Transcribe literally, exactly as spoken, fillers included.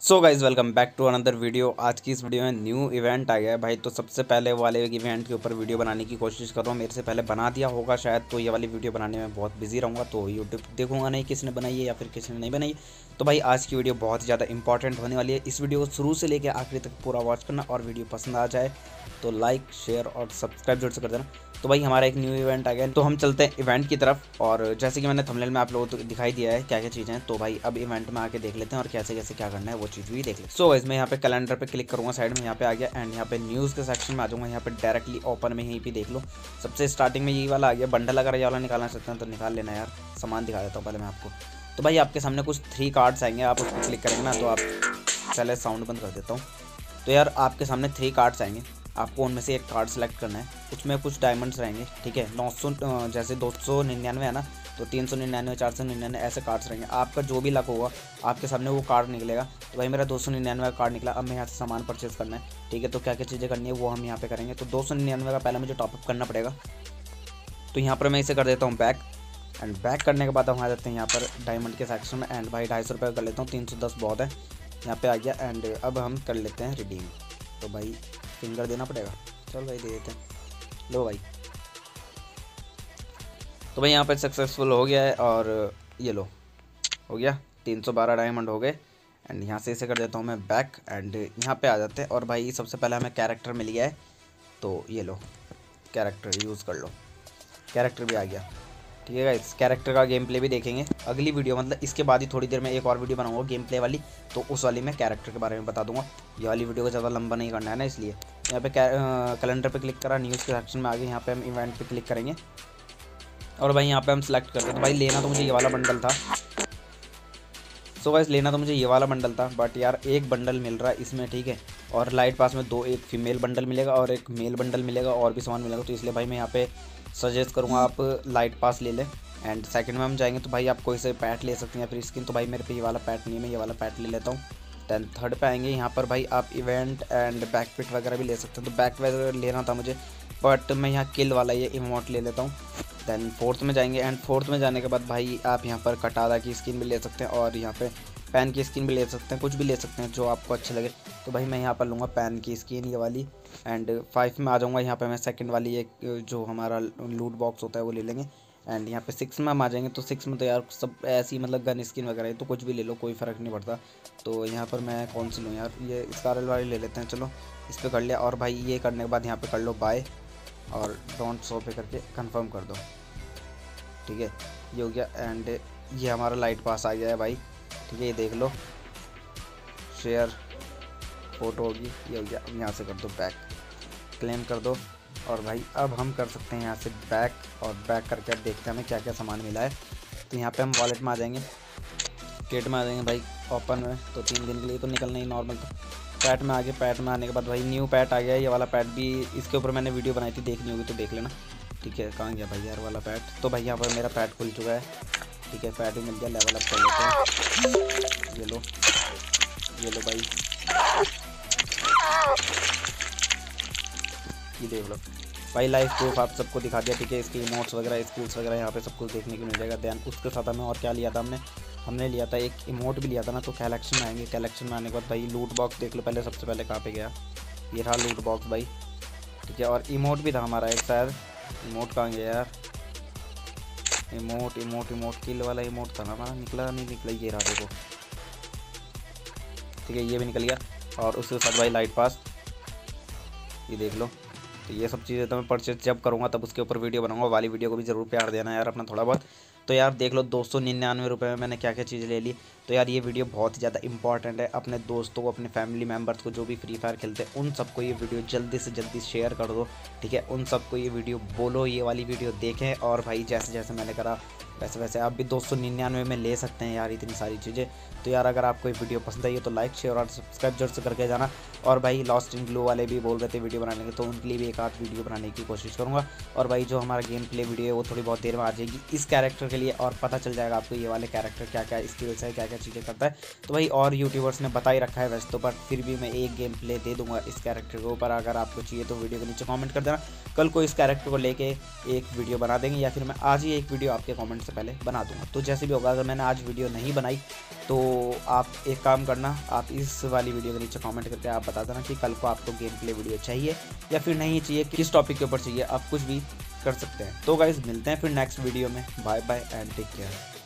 So guys welcome back to another video. आज की इस वीडियो में न्यू इवेंट आ गया है भाई। तो सबसे पहले वाले इवेंट के ऊपर वीडियो बनाने की कोशिश कर रहा हूँ। मेरे से पहले बना दिया होगा शायद, तो ये वाली वीडियो बनाने में बहुत बिजी रहूँगा, तो यूट्यूब देखूंगा नहीं किसने बनाई है या फिर किसने नहीं बनाई। तो भाई आज की वीडियो बहुत ज़्यादा इंपॉर्टेंट होने वाली है। इस वीडियो को शुरू से लेकर आखिरी तक पूरा वॉच करना, और वीडियो पसंद आ जाए तो लाइक शेयर और सब्सक्राइब जरूर से कर देना। तो भाई हमारा एक न्यू इवेंट आ गया, तो हम चलते हैं इवेंट की तरफ। और जैसे कि मैंने थंबनेल में आप लोगों को दिखाई दिया है क्या क्या चीज़ें हैं, तो भाई अब इवेंट में आके देख लेते हैं और कैसे कैसे क्या करना है वो चीज़ भी देख लेते हैं। सो गाइस मैं यहाँ पे कैलेंडर पे क्लिक करूँगा, साइड में यहाँ पे आ गया, एंड यहाँ पे न्यूज़ के सेक्शन में आ जाऊँगा। यहाँ पे डायरेक्टली ओपन में यहीं पे देख लो, सबसे स्टार्टिंग में यही वाला आ गया। बंडल अगर ये वाला निकालना चाहते हैं तो निकाल लेना यार, सामान दिखा देता हूँ पहले मैं आपको। तो भाई आपके सामने कुछ थ्री कार्ड्स आएंगे, आप उस पर क्लिक करेंगे ना, तो आप पहले साउंड बंद कर देता हूँ। तो यार आपके सामने थ्री कार्ड्स आएंगे, आपको उनमें से एक कार्ड सेलेक्ट करना है। उसमें कुछ डायमंड्स रहेंगे, ठीक है। नौ सौ जैसे दो सौ निन्यानवे है ना, तो तीन सौ निन्यानवे, चार सौ निन्यानवे ऐसे कार्ड्स रहेंगे। आपका जो भी लक होगा आपके सामने वो कार्ड निकलेगा। तो भाई मेरा दो सौ निन्यानवे का कार्ड निकला। अब मैं यहाँ से सामान परचेज करना है, ठीक है। तो क्या क्या चीज़ें करनी है वो हम यहाँ पे करेंगे। तो दो सौ निन्यानवे का पहले मुझे टॉपअप करना पड़ेगा, तो यहाँ पर मैं इसे कर देता हूँ बैक। एंड बैक करने के बाद हम आ जाते हैं यहाँ पर डायमंड के सेक्शन में। एंड भाई ढाई सौ रुपये कर लेता हूँ, तीन सौ दस बहुत है, यहाँ पे आ गया। एंड अब हम कर लेते हैं रिडीम। तो भाई फिंगर देना पड़ेगा, चल भाई दे देते हैं। लो भाई, तो भाई यहाँ पे सक्सेसफुल हो गया है, और ये लो हो गया, तीन सौ बारह डायमंड हो गए। एंड यहाँ से इसे कर देता हूँ मैं बैक, एंड यहाँ पे आ जाते हैं। और भाई सबसे पहले हमें कैरेक्टर मिल गया है, तो ये लो कैरेक्टर यूज़ कर लो। कैरेक्टर भी आ गया, ठीक है गाइस। कैरेक्टर का गेम प्ले भी देखेंगे अगली वीडियो, मतलब इसके बाद ही थोड़ी देर में एक और वीडियो बनाऊंगा गेम प्ले वाली, तो उस वाली में कैरेक्टर के बारे में बता दूंगा। ये वाली वीडियो को ज़्यादा लंबा नहीं करना है ना, इसलिए यहाँ पे कैलेंडर पे क्लिक करा, न्यूज़ के सेक्शन में आ गए। यहाँ पे हम इवेंट पे क्लिक करेंगे, और भाई यहाँ पे हम सेलेक्ट करते हैं। तो भाई लेना तो मुझे ये वाला बंडल था। सो गाइस लेना तो मुझे ये वाला बंडल था, बट यार एक बंडल मिल रहा है इसमें, ठीक है। और लाइट पास में दो, एक फीमेल बंडल मिलेगा और एक मेल बंडल मिलेगा, और भी सामान मिलेगा। तो इसलिए भाई मैं यहाँ पे सजेस्ट करूँगा आप लाइट पास ले लें। एंड सेकंड में हम जाएंगे तो भाई आप कोई से पैट ले सकते हैं या फिर स्किन। तो भाई मेरे पे ये वाला पैट नहीं है, मैं ये वाला पैट ले लेता हूँ। दैन थर्ड पे आएंगे, यहाँ पर भाई आप इवेंट एंड बैक पिट वगैरह भी ले सकते हैं। तो बैक वगैरह लेना था मुझे, बट मैं यहाँ किल वाला ये इमोट ले लेता हूँ। दैन फोर्थ में जाएंगे, एंड फोर्थ में जाने के बाद भाई आप यहाँ पर कटारा की स्किन भी ले सकते हैं, और यहाँ पे पैन की स्किन भी ले सकते हैं, कुछ भी ले सकते हैं जो आपको अच्छे लगे। तो भाई मैं यहाँ पर लूँगा पैन की स्किन ये वाली। एंड फाइव में आ जाऊँगा, यहाँ पे मैं सेकंड वाली एक जो हमारा लूट बॉक्स होता है वो ले लेंगे। एंड यहाँ पे सिक्स में हम आ जाएंगे, तो सिक्स में तो यार सब ऐसी मतलब गन स्किन वगैरह है, तो कुछ भी ले लो, कोई फ़र्क नहीं पड़ता। तो यहाँ पर मैं कौन सी लूँ यार, ये स्कारल वाली ले लेते हैं, चलो इस पर कर लिया। और भाई ये करने के बाद यहाँ पे कर लो बाय, और डोंट शो पे करके कंफर्म कर दो, ठीक है। ये हो गया। एंड ये हमारा लाइट पास आ गया है भाई, ठीक है। ये देख लो, शेयर फोटो होगी, ये हो गया। अब यहाँ से कर दो बैक, क्लेम कर दो। और भाई अब हम कर सकते हैं यहाँ से बैक, और बैक करके अब देखते हैं हमें क्या क्या सामान मिला है। तो यहाँ पे हम वॉलेट में आ जाएंगे, किट में आ जाएंगे भाई, ओपन में। तो तीन दिन के लिए तो निकलना ही नॉर्मल था। पैट में आ गए, पैट में आने के बाद भाई न्यू पैट आ गया है। ये वाला पैट भी इसके ऊपर मैंने वीडियो बनाई थी, देखनी होगी तो देख लेना, ठीक है। कहाँ गया भाई यार वाला पैट। तो भाई यहाँ पर मेरा पैट खुल चुका है, ठीक है। पैट भी मिल गया, लेवल अप कर लेते हैं। ये लो ये लो भाई, ये देख लो भाई, लाइव प्रूफ आप सबको दिखा दिया, ठीक है। इसकी इमोट्स वगैरह, स्किल्स वगैरह यहाँ पे सब कुछ देखने को मिल जाएगा। दैन उसके साथ हमें और क्या लिया था हमने हमने लिया था एक इमोट भी लिया था ना। तो कलेक्शन में आएंगे, कलेक्शन में आने के बाद भाई लूट बॉक्स देख लो पहले, सबसे पहले कहाँ पे गया, ये रहा लूट बॉक्स भाई, ठीक है। और इमोट भी था हमारा एक, शायद इमोट कहाँ गया यार, इमोट इमोट इमोट किल वाला इमोट था ना हमारा, निकला नहीं निकला, ये रहा देखो, ठीक है। ये भी निकल गया। और उसके साथ भाई लाइट पास, ये देख लो। तो ये सब चीज़ें तो मैं परचेज जब करूँगा तब उसके ऊपर वीडियो बनाऊंगा, वाली वीडियो को भी ज़रूर प्यार देना यार अपना थोड़ा बहुत। तो यार देख लो दो सौ निन्यानवे रुपये में मैंने क्या क्या चीज़ ले ली। तो यार ये वीडियो बहुत ही ज़्यादा इंपॉर्टेंट है, अपने दोस्तों को, अपने फैमिली मेम्बर्स को जो भी फ्री फायर खेलते हैं उन सबको ये वीडियो जल्दी से जल्दी शेयर कर दो, ठीक है। उन सबको ये वीडियो बोलो, ये वाली वीडियो देखें। और भाई जैसे जैसे मैंने करा वैसे वैसे आप भी दो सौ निन्यानवे में ले सकते हैं यार, इतनी सारी चीज़ें। तो यार अगर आपको ये वीडियो पसंद आई है तो लाइक शेयर और सब्सक्राइब जरूर से करके जाना। और भाई लॉस्ट इन ग्लो वाले भी बोल रहे थे वीडियो बनाने के, तो उनके लिए भी एक आध वीडियो बनाने की कोशिश करूँगा। और भाई जो हमारा गेम प्ले वीडियो है वो थोड़ी बहुत देर में आ जाएगी इस कैरेक्टर के लिए, और पता चल जाएगा आपको ये वाले कैरेक्टर क्या क्या स्किल्स है, क्या क्या चीज़ें करता है। तो भाई और यूट्यूबर्स ने बता ही रखा है वैसे तो, बट फिर भी मैं एक गेम प्ले दे दूँगा इस कैरेक्टर के ऊपर। अगर आपको चाहिए तो वीडियो के नीचे कॉमेंट कर देना, कल को इस कैरेक्टर को लेके एक वीडियो बना देंगे, या फिर मैं आज ही एक वीडियो आपके कॉमेंट से पहले बना दूंगा। तो जैसे भी होगा, अगर मैंने आज वीडियो नहीं बनाई तो आप एक काम करना, आप इस वाली वीडियो के नीचे कमेंट करके आप बता देना कि कल को आपको गेम प्ले वीडियो चाहिए या फिर नहीं चाहिए, किस टॉपिक के ऊपर चाहिए, आप कुछ भी कर सकते हैं। तो गाइस मिलते हैं फिर नेक्स्ट वीडियो में। Bye bye and take care.